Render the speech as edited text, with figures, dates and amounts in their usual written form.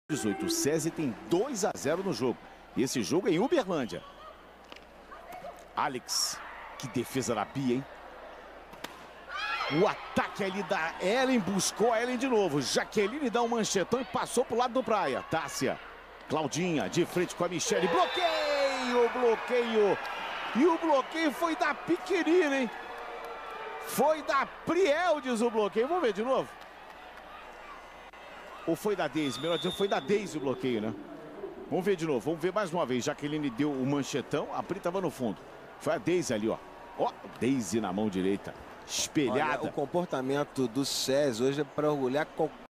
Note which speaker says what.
Speaker 1: 18. O SESI tem 2-0 no jogo. E esse jogo é em Uberlândia. Alex, que defesa da Pia, hein? O ataque ali da Ellen, buscou a Ellen de novo. Jaqueline dá um manchetão e passou pro lado do Praia. Tássia, Claudinha, de frente com a Michele. Bloqueio, bloqueio. E o bloqueio foi da pequenina, hein? Foi da Prieldes o bloqueio. Vamos ver de novo. Ou foi da Deise? Melhor dizendo, foi da Deise o bloqueio, né? Vamos ver de novo. Vamos ver mais uma vez. Jaqueline deu o manchetão. A Pri tava no fundo. Foi a Deise ali, ó. Ó, Deise na mão direita. Espelhada.
Speaker 2: Olha, o comportamento do SESI hoje é para orgulhar qualquer